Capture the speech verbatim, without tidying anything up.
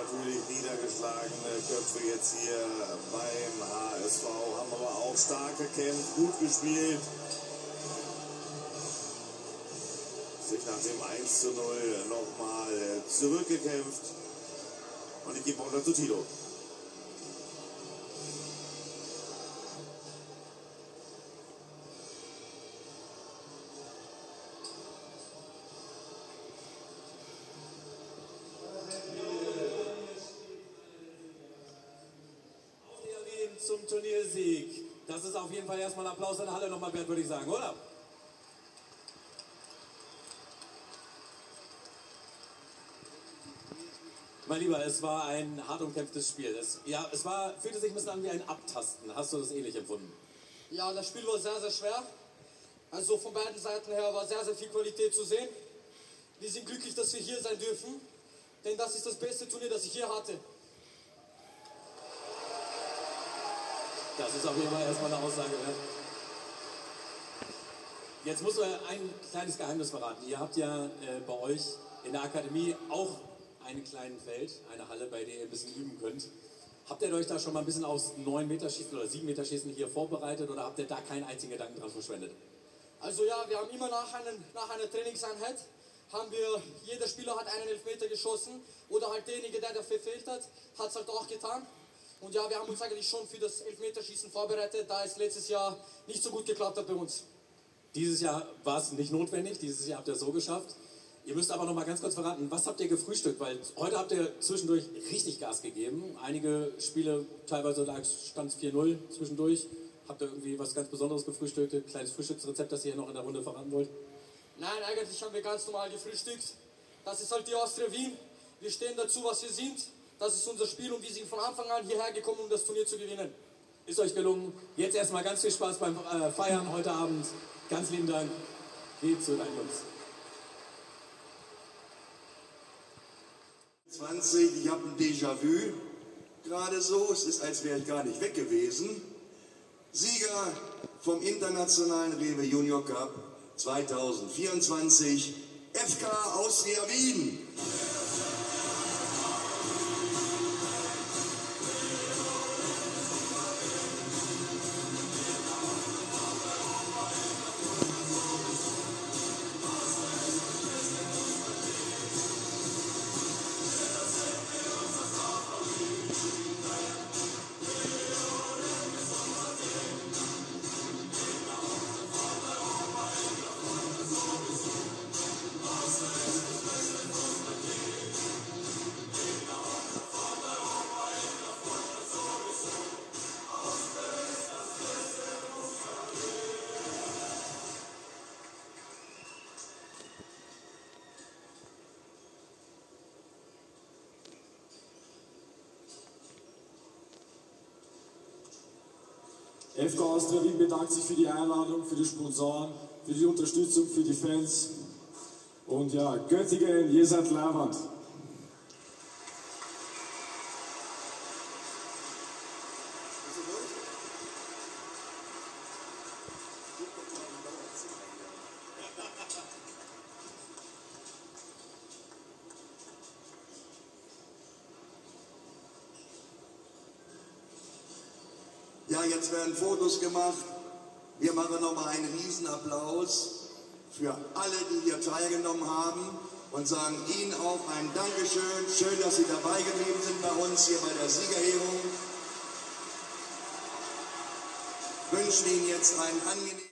natürlich niedergeschlagene Köpfe jetzt hier beim H S V, haben aber auch stark gekämpft, gut gespielt. Sich nach dem eins zu null nochmal zurückgekämpft. Und ich gebe runter zu Tilo. Zum Turniersieg. Das ist auf jeden Fall erstmal ein Applaus in der Halle nochmal wert, würde ich sagen, oder? Mein Lieber, es war ein hart umkämpftes Spiel. Es, ja, es war, fühlte sich ein bisschen an wie ein Abtasten. Hast du das ähnlich empfunden? Ja, das Spiel war sehr, sehr schwer. Also von beiden Seiten her war sehr, sehr viel Qualität zu sehen. Wir sind glücklich, dass wir hier sein dürfen, denn das ist das beste Turnier, das ich hier hatte. Das ist auf jeden Fall erstmal eine Aussage wert. Jetzt muss man ein kleines Geheimnis verraten. Ihr habt ja äh, bei euch in der Akademie auch ein kleines Feld, eine Halle, bei der ihr ein bisschen üben könnt. Habt ihr euch da schon mal ein bisschen aufs neun Meter Schießen oder sieben Meter Schießen hier vorbereitet oder habt ihr da keinen einzigen Gedanken dran verschwendet? Also ja, wir haben immer nach, einen, nach einer Trainingseinheit, haben wir, jeder Spieler hat einen Elfmeter geschossen oder halt derjenige, der dafür verfehlt hat, hat es halt auch getan. Und ja, wir haben uns eigentlich schon für das Elfmeterschießen vorbereitet, da es letztes Jahr nicht so gut geklappt hat bei uns. Dieses Jahr war es nicht notwendig, dieses Jahr habt ihr es so geschafft. Ihr müsst aber noch mal ganz kurz verraten, was habt ihr gefrühstückt? Weil heute habt ihr zwischendurch richtig Gas gegeben. Einige Spiele, teilweise stand es vier null zwischendurch. Habt ihr irgendwie was ganz Besonderes gefrühstückt? Ein kleines Frühstücksrezept, das ihr hier noch in der Runde verraten wollt? Nein, eigentlich haben wir ganz normal gefrühstückt. Das ist halt die Austria Wien. Wir stehen dazu, was wir sind. Das ist unser Spiel und wir sind von Anfang an hierher gekommen, um das Turnier zu gewinnen. Ist euch gelungen. Jetzt erstmal ganz viel Spaß beim äh, Feiern heute Abend. Ganz lieben Dank. Geht zu deinen Jungs. zwanzig, ich habe ein Déjà-vu. Gerade so, es ist, als wäre ich gar nicht weg gewesen. Sieger vom internationalen Rewe Junior Cup zweitausendvierundzwanzig, F K Austria Wien. F K Austria Wien bedankt sich für die Einladung, für die Sponsoren, für die Unterstützung, für die Fans. Und ja, Göttingen, ihr seid Leihwand. Ja, jetzt werden Fotos gemacht. Wir machen nochmal einen Riesenapplaus für alle, die hier teilgenommen haben und sagen Ihnen auch ein Dankeschön. Schön, dass Sie dabei geblieben sind bei uns hier bei der Siegerehrung. Wünschen Ihnen jetzt einen angenehmen